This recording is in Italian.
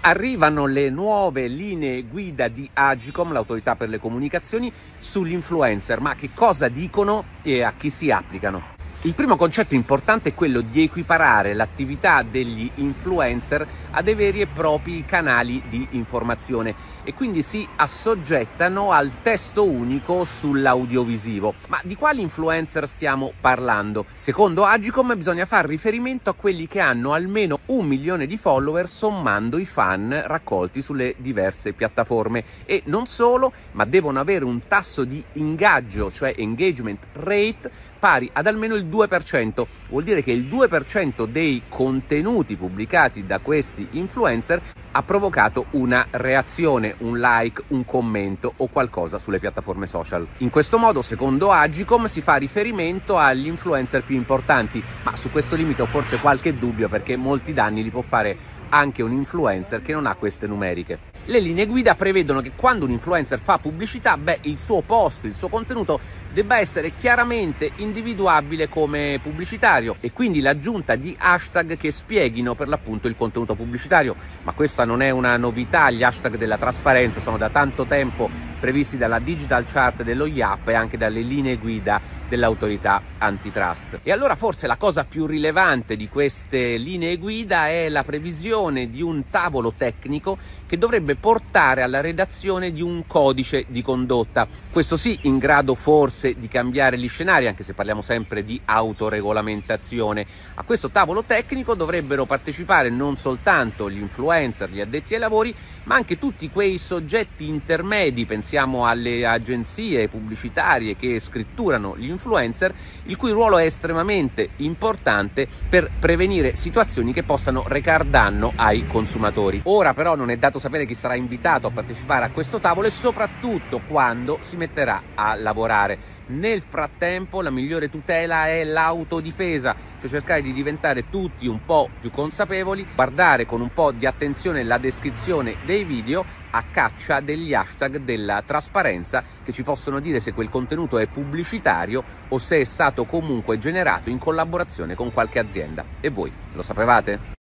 Arrivano le nuove linee guida di Agcom, l'autorità per le comunicazioni, sugli influencer. Ma che cosa dicono e a chi si applicano? Il primo concetto importante è quello di equiparare l'attività degli influencer a dei veri e propri canali di informazione e quindi si assoggettano al testo unico sull'audiovisivo. Ma di quali influencer stiamo parlando? Secondo Agcom bisogna fare riferimento a quelli che hanno almeno 1 milione di follower sommando i fan raccolti sulle diverse piattaforme e non solo, ma devono avere un tasso di ingaggio, cioè engagement rate, pari ad almeno il 2%, vuol dire che il 2% dei contenuti pubblicati da questi influencer ha provocato una reazione, un like, un commento o qualcosa sulle piattaforme social. In questo modo, secondo Agcom, si fa riferimento agli influencer più importanti, ma su questo limite ho forse qualche dubbio perché molti danni li può fare anche un influencer che non ha queste numeriche. Le linee guida prevedono che quando un influencer fa pubblicità, il suo post, il suo contenuto debba essere chiaramente individuabile come pubblicitario e quindi l'aggiunta di hashtag che spieghino per l'appunto il contenuto pubblicitario. Ma questa non è una novità, gli hashtag della trasparenza sono da tanto tempo previsti dalla Digital Chart dello IAP e anche dalle linee guida dell'autorità antitrust. E allora forse la cosa più rilevante di queste linee guida è la previsione di un tavolo tecnico che dovrebbe portare alla redazione di un codice di condotta. Questo sì, in grado forse di cambiare gli scenari, anche se parliamo sempre di autoregolamentazione. A questo tavolo tecnico dovrebbero partecipare non soltanto gli influencer, gli addetti ai lavori, ma anche tutti quei soggetti intermedi, pensiamo alle agenzie pubblicitarie che scritturano gli influencer, il cui ruolo è estremamente importante per prevenire situazioni che possano recar danno ai consumatori. Ora però non è dato sapere chi sarà invitato a partecipare a questo tavolo e soprattutto quando si metterà a lavorare. Nel frattempo la migliore tutela è l'autodifesa, cioè cercare di diventare tutti un po' più consapevoli, guardare con un po' di attenzione la descrizione dei video a caccia degli hashtag della trasparenza che ci possono dire se quel contenuto è pubblicitario o se è stato comunque generato in collaborazione con qualche azienda. E voi lo sapevate?